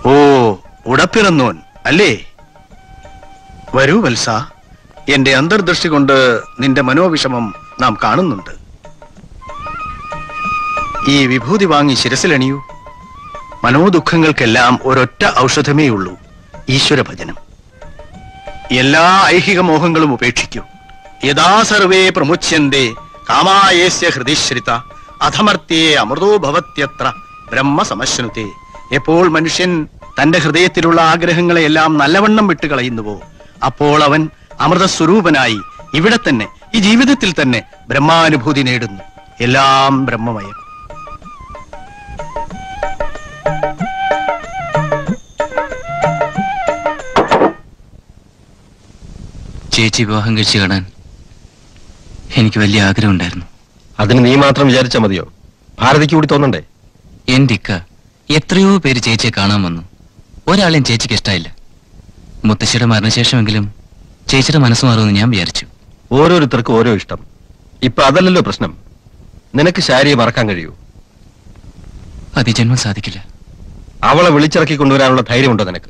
ഓ, ഉടപ്പിറന്നോൻ അല്ലേ? വരൂ വത്സ, എന്റെ അന്തർദൃഷ്ടി കൊണ്ട് നിന്റെ മനോവിഷമം നാം കാണുന്നുണ്ട്. ഈ വിഭൂതി വാങ്ങി ശിരസിലണിയൂ. മനോദുഃഖങ്ങൾക്കെല്ലാം ഒരൊറ്റ ഔഷധമേ ഉള്ളൂ, ഈശ്വരഭജനം. എല്ലാ ഐഹിക മോഹങ്ങളും ഉപേക്ഷിക്കൂ. യഥാ സർവേ പ്രമുച്യന്തെ കാമായേസ്യ ഹൃദിശ്രിത അധമർത്യേ അമൃതോ ഭവത്യത്ര ബ്രഹ്മ സമശ്നുതേ. എപ്പോൾ മനുഷ്യൻ തന്റെ ഹൃദയത്തിലുള്ള ആഗ്രഹങ്ങളെയെല്ലാം നല്ലവണ്ണം വിട്ടുകളയുന്നുവോ, അപ്പോൾ അവൻ അമൃതസ്വരൂപനായി ഇവിടെ തന്നെ, ഈ ജീവിതത്തിൽ തന്നെ ബ്രഹ്മാനുഭൂതി നേടുന്നു. എല്ലാം ബ്രഹ്മമയം. ചേച്ചി വിവാഹം കഴിച്ചു കാണാൻ എനിക്ക് വലിയ ആഗ്രഹം ഉണ്ടായിരുന്നു. അതിന് നീ മാത്രം വിചാരിച്ചാ മതിയോ? ഭാരതിക്ക് കൂടി തോന്നണ്ടേ? എന്റെ ഇക്ക എത്രയോ പേര് ചേച്ചിയെ കാണാൻ വന്നു. ഒരാളെയും ചേച്ചിക്ക് ഇഷ്ടമായില്ല. മുത്തശ്ശിയുടെ മരണശേഷമെങ്കിലും ചേച്ചിയുടെ മനസ്സ് മാറുമെന്ന് ഞാൻ വിചാരിച്ചു. ഓരോരുത്തർക്കും ഓരോ ഇഷ്ടം. ഇപ്പൊ അതല്ലല്ലോ പ്രശ്നം. നിനക്ക് ശാരിയെ മറക്കാൻ കഴിയൂ? അതിജന്മം സാധിക്കില്ല. അവളെ വിളിച്ചിറക്കി കൊണ്ടുവരാനുള്ള ധൈര്യമുണ്ടോ നിനക്ക്?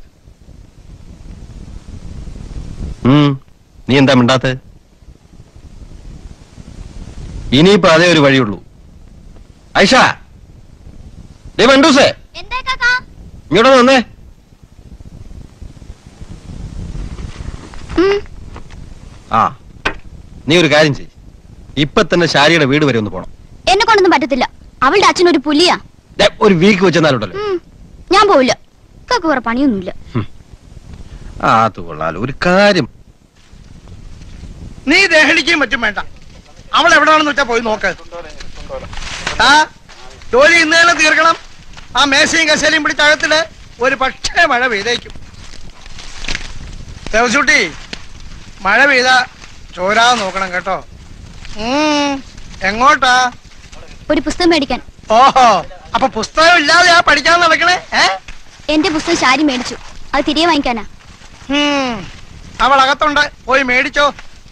നീ എന്താ മിണ്ടാത്ത? ഇനിയിപ്പോ അതേ ഒരു വഴിയുള്ളൂ. ഐഷ, മണ്ടൂസേ, ഇങ്ങോട്ട് വന്നേ. ആ, നീ ഒരു കാര്യം ചെയ്യ്. ഇപ്പൊ തന്നെ ശാരിയുടെ വീട് വരെ ഒന്ന് പോണം. എന്നെ കൊണ്ടൊന്നും പറ്റത്തില്ല. അവളുടെ അച്ഛൻ ഒരു പുലിയാ. ഒരു വീക്ക് വെച്ചെന്നാലുണ്ടല്ലോ. ഞാൻ പോവില്ല. വേറെ പണിയൊന്നുമില്ല. ആ, അത് കൊള്ളാലോ. ഒരു കാര്യം, നീ ദേഹലിക്കുകയും പറ്റും വേണ്ട. അവൾ എവിടെയാണെന്ന് വെച്ചാ പോയി നോക്ക്. ആ ജോലി ഇന്ന് തന്നെ തീർക്കണം. ആ മേശയും കശേലയും പിടിച്ചകത്തില് ഒരു പക്ഷേ മഴ പെയ്തേക്കും. ദേവസൂട്ടി, മഴ പെയ്ത ചോരാതെ നോക്കണം കേട്ടോ. എങ്ങോട്ടാ? ഒരു പുസ്തകം മേടിക്കാൻ. ഓഹോ, അപ്പൊ പുസ്തകം ഇല്ലാതെയാ പഠിക്കാൻ നടക്കണേ? എന്റെ പുസ്തകം ശാരി മേടിച്ചു. അത് തിരികെ വാങ്ങിക്കാനാ. അവൾ അകത്തുണ്ട്, പോയി മേടിച്ചോ.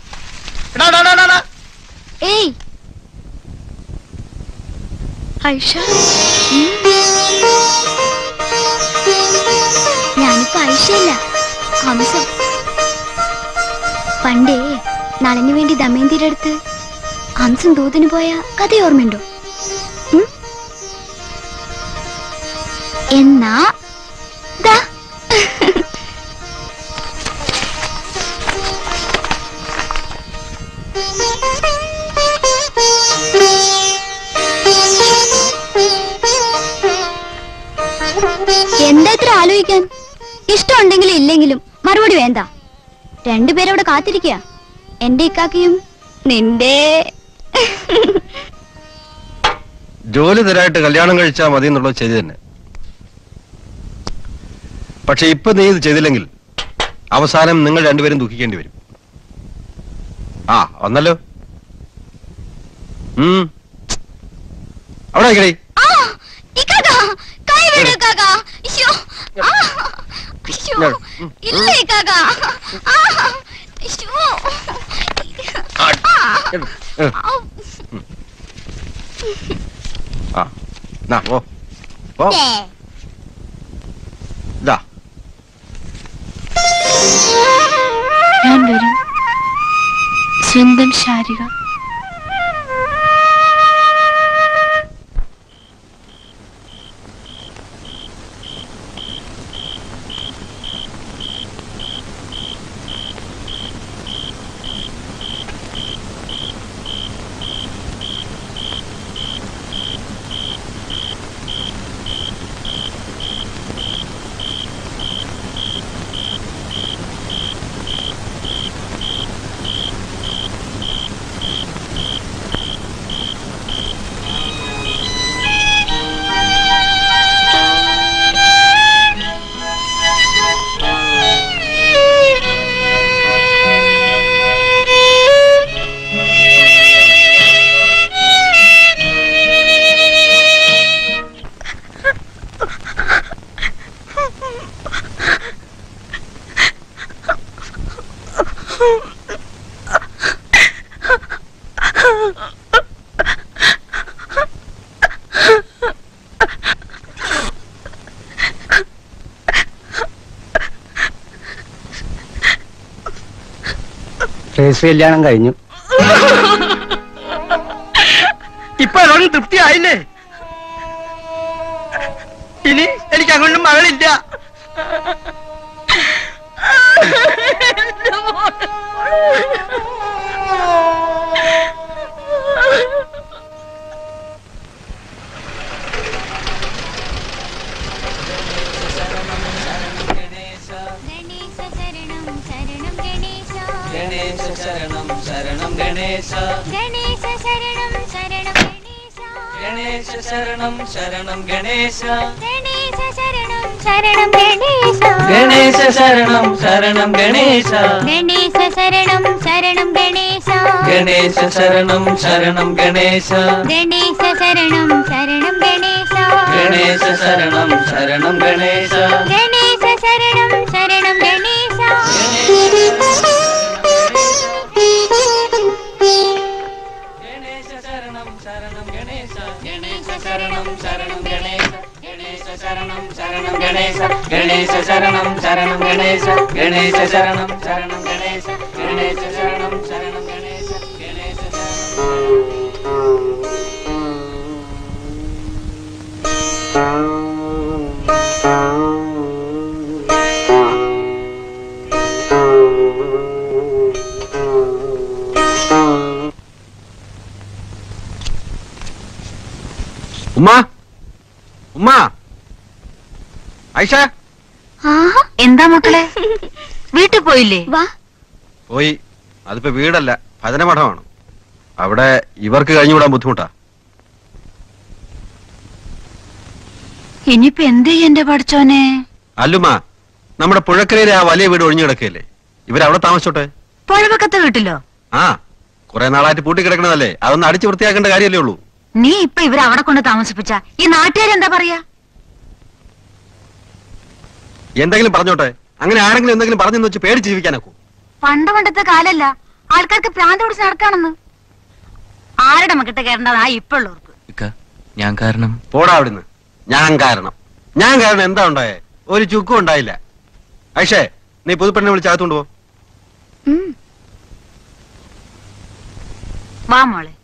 ഏയ് ഐഷ, ഞാനിപ്പോ ഐഷയല്ല, ഹംസം. പണ്ടേ നളന് വേണ്ടി ദമയന്തിയുടെ അടുത്ത് ഹംസം ദൂതിന് പോയ കഥ ഓർമ്മയുണ്ടോ? എന്നാ ദാ എന്താ ഇത്ര ആലോചിക്കാൻ? ഇഷ്ടമുണ്ടെങ്കിലും ഇല്ലെങ്കിലും മറുപടി വേണ്ട. രണ്ടുപേരവിടെ കാത്തിരിക്കുക. എന്റെ ഇക്കാക്കയും നിന്റെ. ജോലി തരായിട്ട് കല്യാണം കഴിച്ചാൽ മതി എന്നുള്ളത് ശരി തന്നെ. പക്ഷെ ഇപ്പൊ നീ ഇത് ചെയ്തില്ലെങ്കിൽ അവസാനം നിങ്ങൾ രണ്ടുപേരും ദുഃഖിക്കേണ്ടി വരും. ആ, വന്നല്ലോ. അവിടെ കഴി. ഞാൻ വരും സ്വന്തം ശാരിക. രജിസ്റ്റർ കല്യാണം കഴിഞ്ഞു. ഇപ്പൊ എന്നോട് തൃപ്തിയായില്ലേ? ഇനി എനിക്ക് അങ്ങോട്ടും മകളില്ല. ഗണേശ ശരണം ശരണം ഗണേശ ഗണേശ ശരണം ശരണം ഗണേശ ഗണേശ ശരണം ശരണം ഗണേശ ഗണേശ ശരണം ശരണം ഗണേശ ഗണേശ ശരണം ശരണം ഗണേശ ഗണേശ ശരണം ശരണം ഗണേശ ഗണേശ ശരണം ശരണം ഗണേശ ഗണേശ ശരണം ശരണം ഗണേശ ഗണേശ ശരണം ശരണം ഗണേശ ഗണേശ ശരണം ശരണം ഗണേശ ശരണം ശരണം ഗണേശ ഗണേശ ശരണം ശരണം ഗണേശ ഗണേശ ശരണം ശരണം ഗണേശ ഗണേശ ശരണം ശരണം ഗണേശ ഗണേശ ശരണം ശരണം ഗണേശ ഗണേശ ഉമ്മാ ഉമ്മാ ഐഷ എന്താ മക്കളെ വീട്ടിൽ പോയില്ലേ? വാ. പോയി. അതിപ്പോ വീടല്ല, ഭജനമഠമാണ്. അവിടെ ഇവർക്ക് കഴിഞ്ഞുകൂടാൻ ബുദ്ധിമുട്ടാ. ഇനിയിപ്പോ എന്ത് ചെയ്യും എന്റെ പഠിച്ചോനെ? അല്ലുമ്മ, നമ്മുടെ പുഴക്കരയിലെ ആ വലിയ വീട് ഒഴിഞ്ഞു കിടക്കുകയല്ലേ, ഇവരവിടെ താമസിച്ചോട്ടെ. പുഴവക്കത്തെ വീട്ടിലോ? ആ, കുറെ നാളായിട്ട് പൂട്ടിക്കിടക്കണതല്ലേ, അതൊന്ന് അടിച്ചു വൃത്തിയാക്കേണ്ട കാര്യമല്ലേ ഉള്ളൂ. നീ ഇപ്പൊ ഇവരെ അവിടെ കൊണ്ട് താമസിപ്പിച്ച ഈ നാട്ടുകാരെന്താ പറയാ? എന്തെങ്കിലും പറഞ്ഞോട്ടെ. അങ്ങനെ ആരെങ്കിലും എന്തെങ്കിലും പറഞ്ഞെന്ന് വെച്ച് പേടിച്ച് ജീവിക്കാനൊക്കൂ. പണ്ടത്തെ കാലല്ല, ആൾക്കാർക്ക് പ്രാന്ത് പിടിച്ച് നടക്കാണെന്ന്. ആരുടെ മക്കിട്ട് കയറേണ്ടതാ ഇപ്പൊ ഉള്ളവർക്ക്. ഞാൻ കാരണം പോടാ അവിടുന്ന്. ഞാൻ കാരണം എന്താ ഉണ്ടായേ? ഒരു ചുക്കും ഉണ്ടായില്ല. ഐഷേ, നീ പുതുപ്പെണ്ണെ വിളിച്ച് അകത്തുകൊണ്ട് പോ. വാ മോളെ.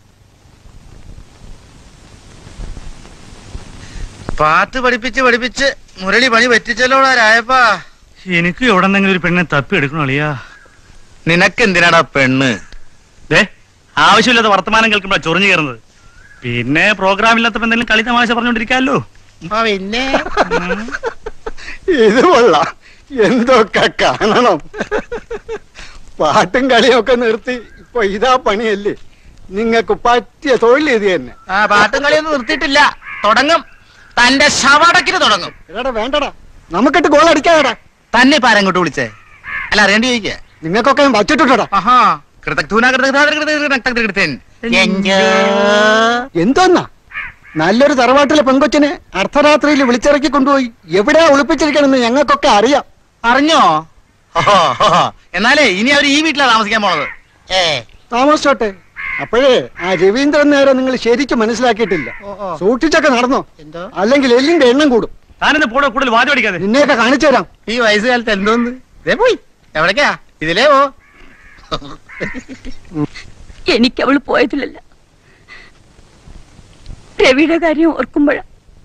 പാട്ട് പഠിപ്പിച്ച് മുരളി പണി പറ്റിച്ചല്ലോടാ രായപ്പാ. എനിക്ക് എവിടെന്നെങ്കിലും ഒരു പെണ്ണെ തപ്പി എടുക്കണോ അളിയാ? നിനക്കെന്തിനാടാ പെണ്ണ്? ആവശ്യമില്ലാത്ത വർത്തമാനം കേൾക്കുമ്പോഴാ ചൊറിഞ്ഞു കയറുന്നത്. പിന്നെ പ്രോഗ്രാം ഇല്ലാത്തപ്പോ എന്തെങ്കിലും കളി തമാശ പറഞ്ഞോണ്ടിരിക്കാമല്ലോ. പിന്നെ ഇത് കൊള്ളാം, എന്തൊക്കെ കാണണം. പാട്ടും കളിയൊക്കെ നിർത്തി ഇപ്പൊ ഇതാ പണിയല്ലേ? നിങ്ങക്ക് പറ്റിയ തൊഴിൽ ഇത് തന്നെ. പാട്ടും കളിയൊന്നും നിർത്തിയിട്ടില്ല, തുടങ്ങും. തന്റെ ശവടക്കിന് തുടങ്ങും. എടാ വേണ്ടടാ, നമുക്കിട്ട് ഗോൾ അടിക്കാടാ. തന്നെ ഇപ്പൊ ആരെങ്ങോട്ട് വിളിച്ചേ? അല്ല അറിയേണ്ടി ചോദിക്കേ. നിങ്ങൾക്കൊക്കെ വച്ചിട്ടുണ്ടടാ. എന്തോന്നാ നല്ലൊരു തറവാട്ടിലെ പെൺകൊച്ചിനെ അർദ്ധരാത്രിയിൽ വിളിച്ചിറക്കി കൊണ്ടുപോയി എവിടെയാ ഒളിപ്പിച്ചിരിക്കണെന്ന് ഞങ്ങൾക്കൊക്കെ അറിയാം. അറിഞ്ഞോ? എന്നാലേ ഇനി അവർ ഈ വീട്ടിലാ താമസിക്കാൻ പോണത്. താമസിച്ചോട്ടെ. അപ്പോഴേ ആ രവീന്ദ്രൻ നേരെ നിങ്ങൾ ശരിക്കും മനസ്സിലാക്കിയിട്ടില്ല. സൂക്ഷിച്ചൊക്കെ നടന്നോ, അല്ലെങ്കിൽ എല്ലിന്റെ എണ്ണം കൂടും. താനെന്ന് പോടോ, കൂടുതൽ വാചം അടിക്കാതെ. നിന്നെയൊക്കെ കാണിച്ചു തരാം. ഈ വയസ്സുകാലത്ത് എന്തോന്ന് പോയി എവിടേക്കാ? ഇതിലേ പോ. എനിക്ക് അവള് പോയതിലല്ല, രവിയുടെ കാര്യം ഓർക്കുമ്പോഴാ.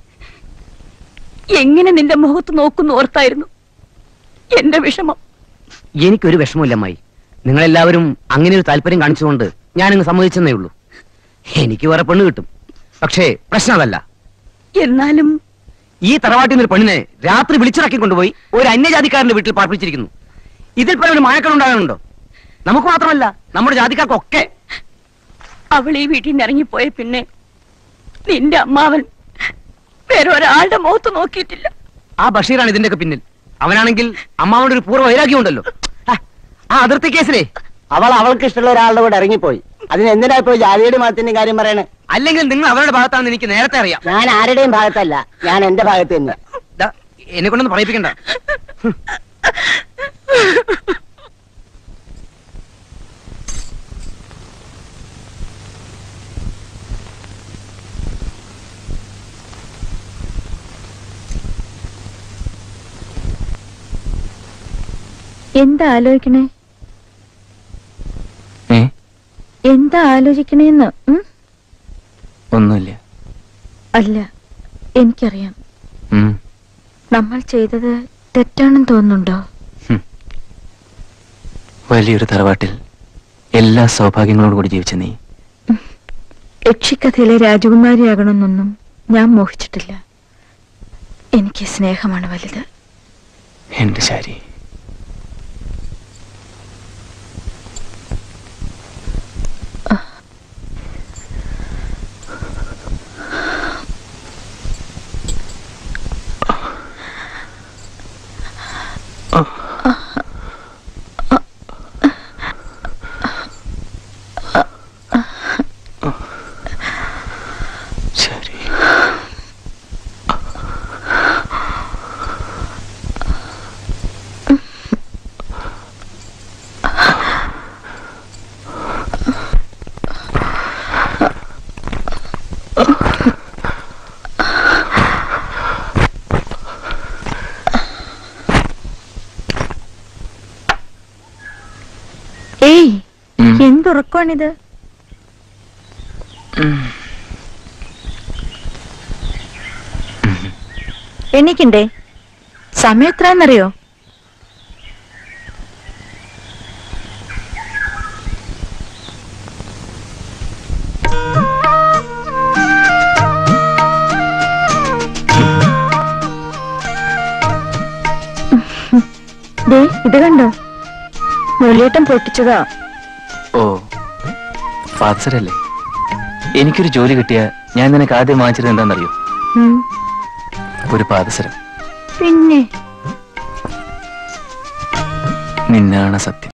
എങ്ങനെ നിന്റെ മുഖത്ത് നോക്കുന്നു ഓർത്തായിരുന്നു എന്റെ വിഷമം. എനിക്കൊരു വിഷമമില്ല അമ്മായി. നിങ്ങളെല്ലാവരും അങ്ങനെ ഒരു താല്പര്യം കാണിച്ചുകൊണ്ട് ഞാനിങ്ങ് സമ്മതിച്ചെന്നേ ഉള്ളൂ. എനിക്ക് വേറെ പെണ്ണ് കിട്ടും, പക്ഷേ പ്രശ്നം അതല്ല. എന്നാലും ഈ തറവാട്ടിൽ നിന്ന് ഒരു പെണ്ണിനെ രാത്രി വിളിച്ചിറക്കി കൊണ്ടുപോയി ഒരു അന്യജാതിക്കാരന്റെ വീട്ടിൽ പാർപ്പിച്ചിരിക്കുന്നു. ഇതിൽ പല ഒരു മഴക്കലുണ്ടാകാനുണ്ടോ? നമുക്ക് മാത്രമല്ല, നമ്മുടെ ജാതിക്കാർക്കൊക്കെ. അവൾ ഈ വീട്ടിൽ നിന്ന് ഇറങ്ങിപ്പോയ പിന്നെ നിന്റെ അമ്മാവൻ വേറെ ഒരാളുടെ മുഖത്ത് നോക്കിയിട്ടില്ല. ആ ബഷീറാണ് ഇതിന്റെയൊക്കെ പിന്നിൽ. അവനാണെങ്കിൽ അമ്മാവന്റെ ഒരു പൂർവ്വ വൈരാഗ്യം ഉണ്ടല്ലോ. ആ അതിർത്തി കേസിലേ അവൾക്ക് ഇഷ്ടമുള്ള ഒരാളുടെ കൂടെ ഇറങ്ങിപ്പോയി. അതിന് എന്തിനാ ഇപ്പൊ ജാതിയുടെ മതത്തിന്റെ കാര്യം പറയണേ? അല്ലെങ്കിൽ നിങ്ങൾ അവരുടെ ഭാഗത്താണെന്ന് എനിക്ക് നേരത്തെ അറിയാം. ഞാൻ ആരുടെയും ഭാഗത്തല്ല, ഞാൻ എന്റെ ഭാഗത്ത് തന്നെ. എന്നെ കൊണ്ടൊന്ന് പറയിപ്പിക്കണ്ട. എന്താ ആലോചിക്കണേ? എന്താ ആലോചിക്കണേന്ന്? ഒന്നുമില്ല. അല്ല, എനിക്കറിയാം. നമ്മൾ ചെയ്തത് തെറ്റാണെന്ന് തോന്നുന്നുണ്ടോ? വലിയൊരു തറവാട്ടിൽ എല്ലാ സൗഭാഗ്യങ്ങളോടും കൂടി ജീവിച്ച നീ യക്ഷിക്കഥയിലെ രാജകുമാരിയാകണമെന്നൊന്നും ഞാൻ മോഹിച്ചിട്ടില്ല. എനിക്ക് സ്നേഹമാണ് വലുത്. എന്റെ ശാരി, എന്തുറക്കമാണിത്? എണീക്കണ്ടേ? സമയം എത്രയെന്നറിയോ? ഇത് കണ്ടോ? മുരളിയേട്ടൻ പൊട്ടിച്ചതാ. ഓ, ഫാദറല്ലേ? എനിക്കൊരു ജോലി കിട്ടിയ ഞാൻ നിനക്ക് ആദ്യം വാങ്ങിച്ചത് എന്താണെന്നറിയോ? ഒരു പാദസരം. പിന്നെ നിന്നാണ് സത്യം.